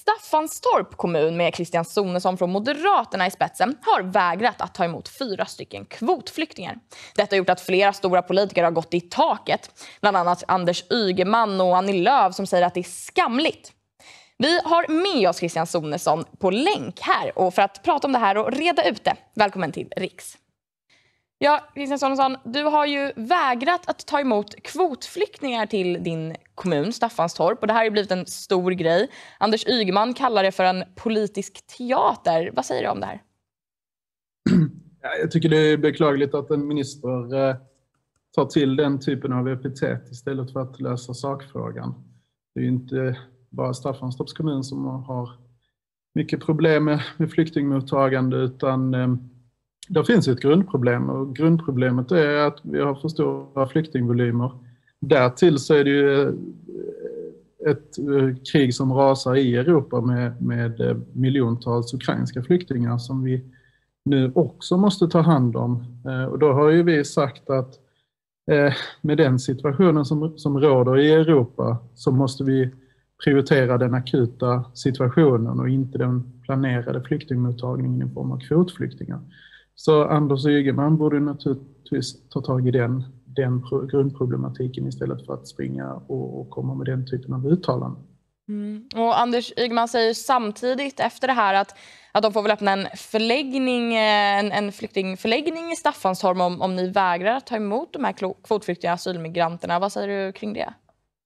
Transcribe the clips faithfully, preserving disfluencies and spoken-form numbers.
Staffanstorp kommun med Christian Sonesson från Moderaterna i spetsen har vägrat att ta emot fyra stycken kvotflyktingar. Detta har gjort att flera stora politiker har gått i taket. Bland annat Anders Ygeman och Annie Lööf som säger att det är skamligt. Vi har med oss Christian Sonesson på länk här och för att prata om det här och reda ut det. Välkommen till Riks. Ja, Christian Sonesson, du har ju vägrat att ta emot kvotflyktingar till din kommun, Staffanstorp. Och det här har ju blivit en stor grej. Anders Ygeman kallar det för en politisk teater. Vad säger du om det här? Jag tycker det är beklagligt att en minister eh, tar till den typen av epitet istället för att lösa sakfrågan. Det är ju inte bara Staffanstorps kommun som har mycket problem med, med flyktingmottagande utan eh, det finns ett grundproblem och grundproblemet är att vi har för stora flyktingvolymer. Därtill så är det ju ett krig som rasar i Europa med, med miljontals ukrainska flyktingar som vi nu också måste ta hand om. Och då har ju vi sagt att med den situationen som, som råder i Europa så måste vi prioritera den akuta situationen och inte den planerade flyktingmottagningen i form av kvotflyktingar. Så Anders Ygeman borde naturligtvis ta tag i den, den grundproblematiken istället för att springa och, och komma med den typen av uttalanden. Mm. Och Anders Ygeman säger samtidigt efter det här att, att de får väl öppna en förläggning, en, en flyktingförläggning i Staffanstorp om, om ni vägrar att ta emot de här kvotflyktiga asylmigranterna. Vad säger du kring det?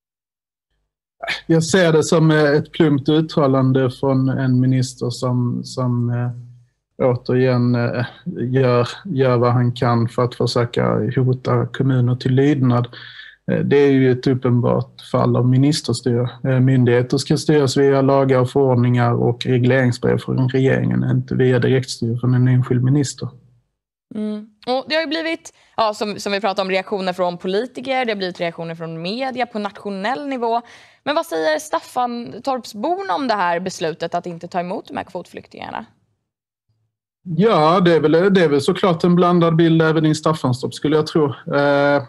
Jag ser det som ett plumpt uttalande från en minister som, som återigen gör, gör vad han kan för att försöka hota kommuner till lydnad. Det är ju ett uppenbart fall av ministerstyr. Myndigheter ska styras via lagar och förordningar och regleringsbrev från regeringen, inte via direktstyr från en enskild minister. Mm. Och det har ju blivit, ja, som, som vi pratade om, reaktioner från politiker, det har blivit reaktioner från media på nationell nivå. Men vad säger Staffanstorpsborna om det här beslutet att inte ta emot de här kvotflyktingarna? Ja, det är väl, det är väl såklart en blandad bild även i Staffanstorp skulle jag tro. Eh,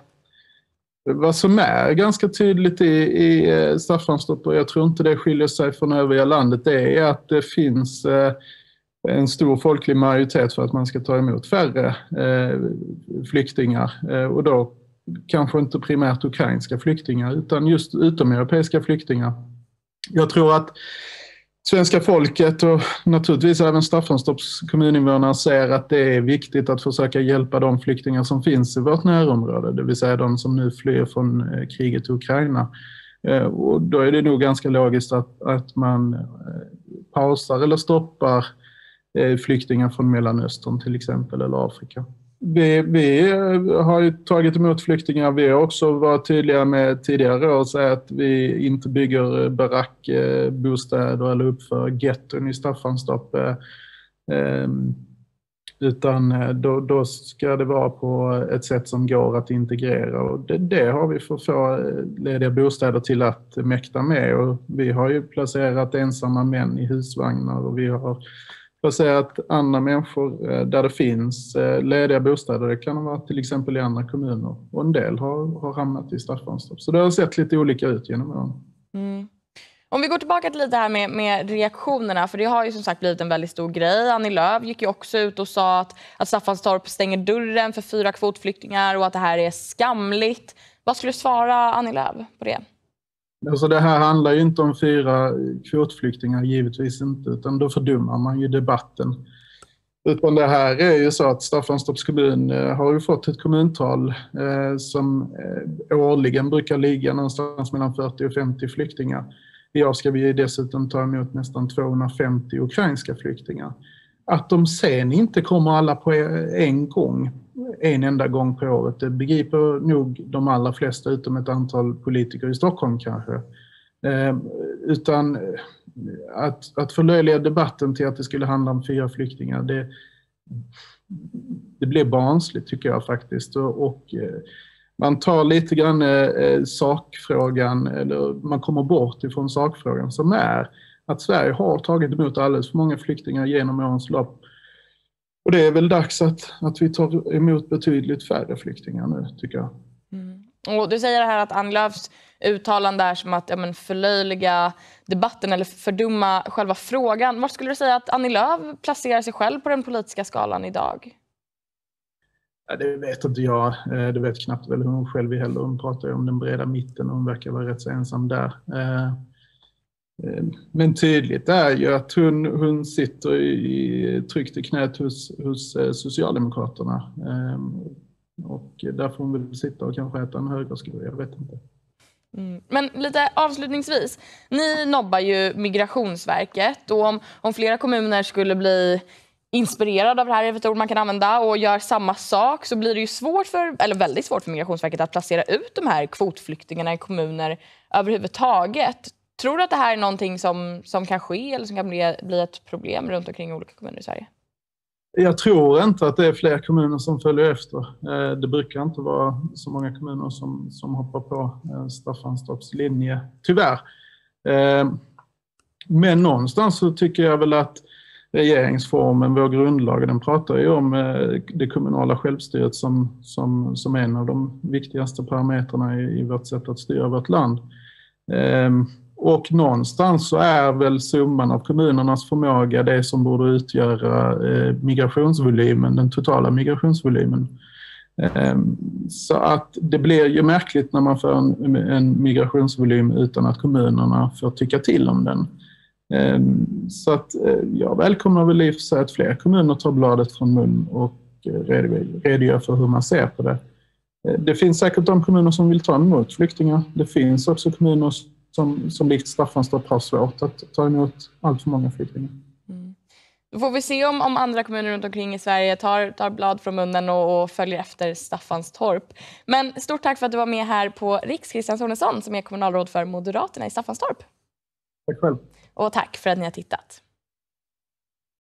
vad som är ganska tydligt i, i Staffanstorp, och jag tror inte det skiljer sig från övriga landet, det är att det finns eh, en stor folklig majoritet för att man ska ta emot färre eh, flyktingar. Eh, och då kanske inte primärt ukrainska flyktingar utan just utomeuropeiska flyktingar. Jag tror att svenska folket och naturligtvis även Staffanstorps kommuninvånare ser att det är viktigt att försöka hjälpa de flyktingar som finns i vårt närområde, det vill säga de som nu flyr från kriget i Ukraina. Och då är det nog ganska logiskt att, att man pausar eller stoppar flyktingar från Mellanöstern till exempel eller Afrika. Vi, vi har ju tagit emot flyktingar. Vi har också varit tydliga med tidigare år och säga att vi inte bygger barackbostäder eller uppför getton i Staffanstorp. Eh, utan då, då ska det vara på ett sätt som går att integrera. Och det, det har vi för få lediga bostäder till att mäkta med. Och vi har ju placerat ensamma män i husvagnar och vi har placerat andra människor där det finns lediga bostäder. Det kan vara till exempel i andra kommuner. Och en del har, har hamnat i Staffanstorp. Så det har sett lite olika ut genom åren. Mm. Om vi går tillbaka till lite här med, med reaktionerna. För det har ju som sagt blivit en väldigt stor grej. Annie Lööf gick ju också ut och sa att, att Staffanstorp stänger dörren för fyra kvotflyktingar. Och att det här är skamligt. Vad skulle du svara Annie Lööf på det? Alltså det här handlar ju inte om fyra kvotflyktingar, givetvis inte, utan då fördummar man ju debatten. Utan det här är ju så att Staffanstorps kommun har ju fått ett kommuntal eh, som eh, årligen brukar ligga någonstans mellan fyrtio och femtio flyktingar. I år ska vi dessutom ta emot nästan tvåhundrafemtio ukrainska flyktingar. Att de sen inte kommer alla på en gång, en enda gång på året, det begriper nog de allra flesta utom ett antal politiker i Stockholm kanske. Eh, utan att, att förlöjliga debatten till att det skulle handla om fyra flyktingar, det, det blir barnsligt tycker jag faktiskt. Och, och eh, man tar lite grann eh, sakfrågan, eller man kommer bort ifrån sakfrågan som är att Sverige har tagit emot alldeles för många flyktingar genom årens lopp. Och det är väl dags att, att vi tar emot betydligt färre flyktingar nu, tycker jag. Mm. Och du säger här att Annie Lööfs uttalanden där som att ja, men förlöjliga debatten eller fördumma själva frågan. Var skulle du säga att Annie Lööf placerar sig själv på den politiska skalan idag? Ja, det vet inte jag. Det vet knappt väl hon själv heller. Hon pratar ju om den breda mitten och hon verkar vara rätt så ensam där. Men tydligt är ju att hon, hon sitter i, tryckt i knät hos, hos Socialdemokraterna. Och där får hon väl sitta och kanske äta en högerskur, jag vet inte. Mm. Men lite avslutningsvis, ni nobbar ju Migrationsverket och om, om flera kommuner skulle bli inspirerade av det här, är ett ord man kan använda, och gör samma sak, så blir det ju svårt för, eller väldigt svårt för Migrationsverket att placera ut de här kvotflyktingarna i kommuner överhuvudtaget. Tror du att det här är någonting som, som kan ske eller som kan bli, bli ett problem runt omkring olika kommuner i Sverige? Jag tror inte att det är fler kommuner som följer efter. Det brukar inte vara så många kommuner som, som hoppar på Staffanstorps linje, tyvärr. Men någonstans så tycker jag väl att regeringsformen, vår grundlag, den pratar ju om det kommunala självstyret som, som, som en av de viktigaste parametrarna i, i vårt sätt att styra vårt land. Och någonstans så är väl summan av kommunernas förmåga det som borde utgöra eh, migrationsvolymen, den totala migrationsvolymen. Eh, så att det blir ju märkligt när man får en, en migrationsvolym utan att kommunerna får tycka till om den. Eh, så att eh, jag välkomnar väl i och för sig att fler kommuner tar bladet från mun och eh, redogör för hur man ser på det. Eh, det finns säkert de kommuner som vill ta emot flyktingar. Det finns också kommuner Som, som likt Staffanstorp har svårt att ta emot allt för många flyktingar. Mm. Då får vi se om, om andra kommuner runt omkring i Sverige tar, tar blad från munnen och, och följer efter Staffanstorp. Men stort tack för att du var med här på Riks, Christian Sonesson, som är kommunalråd för Moderaterna i Staffanstorp. Tack själv. Och tack för att ni har tittat.